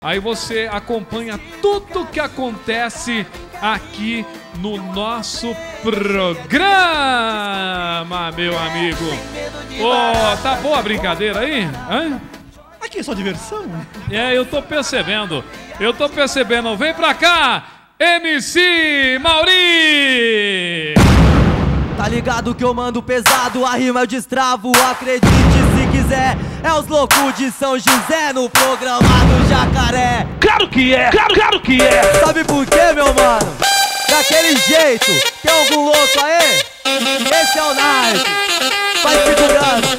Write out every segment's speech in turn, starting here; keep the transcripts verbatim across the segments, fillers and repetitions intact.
Aí você acompanha tudo que acontece aqui no nosso programa, meu amigo. Ô, oh, tá boa a brincadeira aí? Hã? Aqui é só diversão. É, eu tô percebendo. Eu tô percebendo. Vem pra cá, M C Mauri! Tá ligado que eu mando pesado, a rima eu destravo, acredite se quiser. É os loucos de São José no programa do Jacaré. Claro que é, claro, claro que é. Sabe por quê, meu mano? Daquele jeito, tem algum louco aí? Esse é o Nike, vai segurando.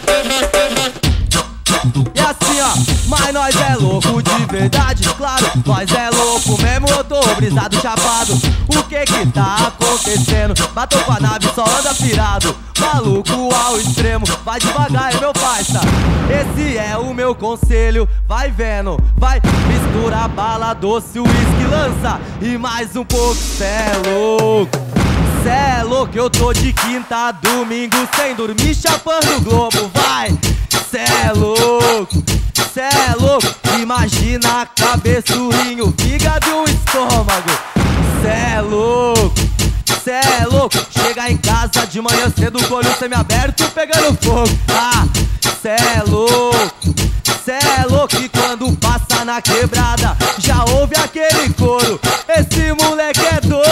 E assim ó, mas nós é louco de verdade, claro. Nós é louco mesmo, eu tô brisado, chapado. O que que tá acontecendo? Bateu com a nave, só anda pirado. Maluco ao extremo, vai devagar, é meu parça. Esse é o meu conselho, vai vendo. Vai, mistura bala doce, uísque, lança. E mais um pouco, cê é louco. Cê é louco, eu tô de quinta a domingo sem dormir, chapando o globo, vai. Cê é louco, cê é louco. Imagina a cabeça, o rim, o fígado e o estômago. Cê é louco, cê é louco. Chega em casa de manhã cedo, com o olho semi-aberto pegando fogo. Ah, cê é louco, cê é louco. E quando passa na quebrada, já ouve aquele coro. Esse moleque é doido.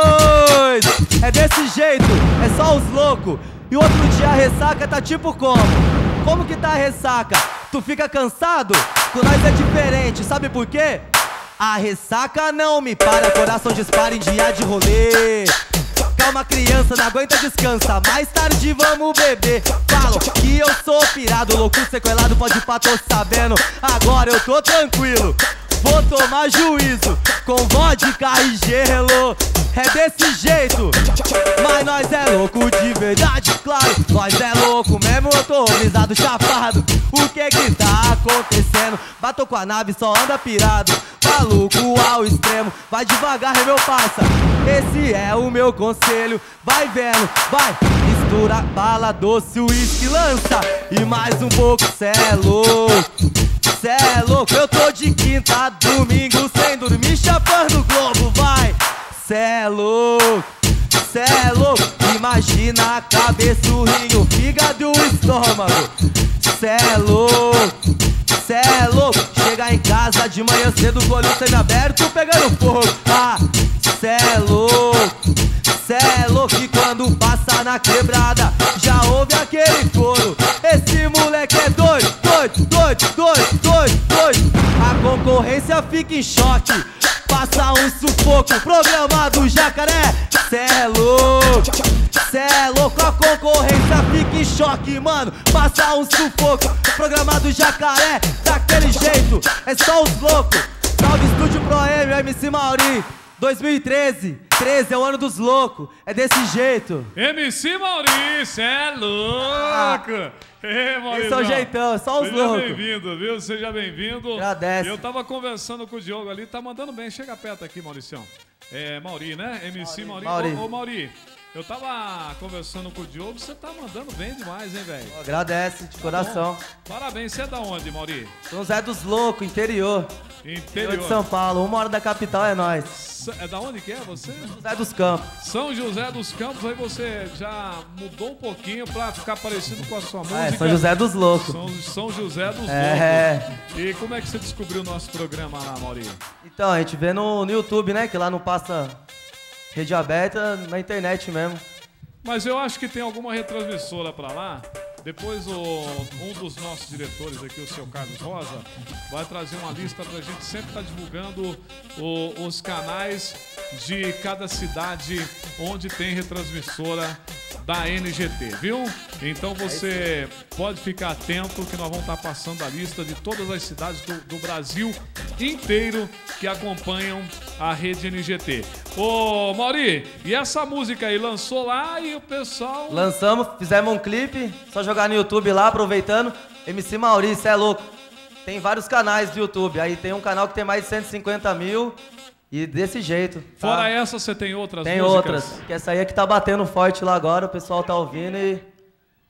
É desse jeito, é só os loucos. E outro dia a ressaca tá tipo como? Como que tá a ressaca? Tu fica cansado? Com nós é diferente, sabe por quê? A ressaca não me para, coração dispara em dia de rolê. Calma criança, não aguenta, descansa. Mais tarde vamos beber. Falam que eu sou pirado, louco, sequelado, pode pá, tô sabendo. Agora eu tô tranquilo, vou tomar juízo com vodka e gelo. É desse jeito, mas nós é louco de verdade, claro. Nós é louco mesmo, eu tô brisado, chapado. O que que tá acontecendo? Batou com a nave, só anda pirado. Maluco ao extremo, vai devagar, é meu parça. Esse é o meu conselho, vai vendo, vai. Mistura bala doce, uísque, lança. E mais um pouco, cê é louco. Cê é louco, eu tô de quinta a domingo sem dormir, chapando o globo, vai. Cê é louco, cê é louco. Imagina a cabeça, o rim, o fígado e o estômago. Cê é louco, cê é louco. Chega em casa de manhã cedo, com o olho semi-aberto pegando fogo. Ah, cê é louco, cê é louco. E quando passa na quebrada, já ouve aquele coro. Esse moleque é doido, doido, doido, doido, doido, doido. A concorrência fica em choque, passa um sufoco. Programa do Jacaré, cê é louco, cê é louco. A concorrência fica em choque, mano, passa um sufoco. Programa do Jacaré, daquele jeito, é só os loucos. Salve Estúdio Pro M, M C Mauri. dois mil e treze, treze é o ano dos loucos, é desse jeito. M C Mauri, cê é louco. Ah. Ei, Maurício, esse é o jeitão, é só os loucos. Seja bem-vindo, viu? Seja bem-vindo. Agradece. Eu tava conversando com o Diogo ali, tá mandando bem. Chega perto aqui, Mauricião. É, Mauri, né? M C Mauri. Mauri. Ô, ô, Mauri, eu tava conversando com o Diogo, você tá mandando bem demais, hein, velho? Agradece, de coração. Bom, parabéns, você é da onde, Mauri? São José dos Loucos, interior. Interior. de São Paulo, uma hora da capital é nós. É da onde que é você? São José dos Campos. São José dos Campos, aí você já mudou um pouquinho pra ficar parecido com a sua música. É, São José dos Loucos. São, São José dos é. Loucos. E como é que você descobriu o nosso programa lá, Mauri? Então, a gente vê no, no YouTube, né, que lá não passa rede aberta, na internet mesmo. Mas eu acho que tem alguma retransmissora pra lá. Depois o, um dos nossos diretores aqui, o seu Carlos Rosa, vai trazer uma lista pra gente sempre estar tá divulgando o, os canais de cada cidade onde tem retransmissora da N G T, viu? Então você pode ficar atento que nós vamos estar tá passando a lista de todas as cidades do, do Brasil inteiro que acompanham a rede N G T. Ô, Mauri, e essa música aí lançou lá e o pessoal... Lançamos, fizemos um clipe, só jogar no YouTube lá, aproveitando. M C Mauri, cê é louco. Tem vários canais do YouTube, aí tem um canal que tem mais de cento e cinquenta mil e desse jeito. Tá? Fora essa, você tem outras tem músicas? Tem outras, que essa aí é que tá batendo forte lá agora, o pessoal tá ouvindo e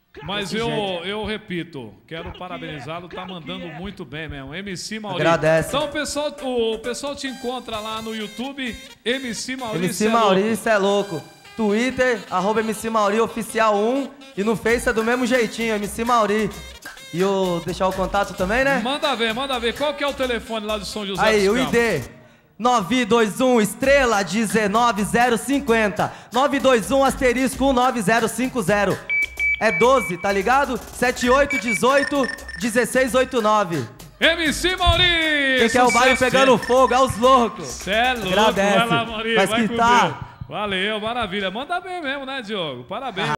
Mas eu, eu repito, quero parabenizá-lo, tá mandando muito bem mesmo. M C Maurício. Agradece. Então o pessoal, o pessoal te encontra lá no YouTube, M C Maurício. M C Maurício é louco. Twitter, arroba M C Mauri Oficial um. E no Face é do mesmo jeitinho, M C Mauri. E o deixar o contato também, né? Manda ver, manda ver. Qual que é o telefone lá de São José Aí, dos o I Campos? D. nove dois um estrela dezenove zero cinquenta. nove dois um asterisco um nove zero cinco zero. É doze, tá ligado? sete oito um oito um seis oito nove. M C Maurício! Quem quer o baile pegando fogo? É os loucos. Cê é louco, Agradece. vai lá, Maurício. Vai Vai com quitar. Deus. Valeu, maravilha. Manda bem mesmo, né, Diogo? Parabéns.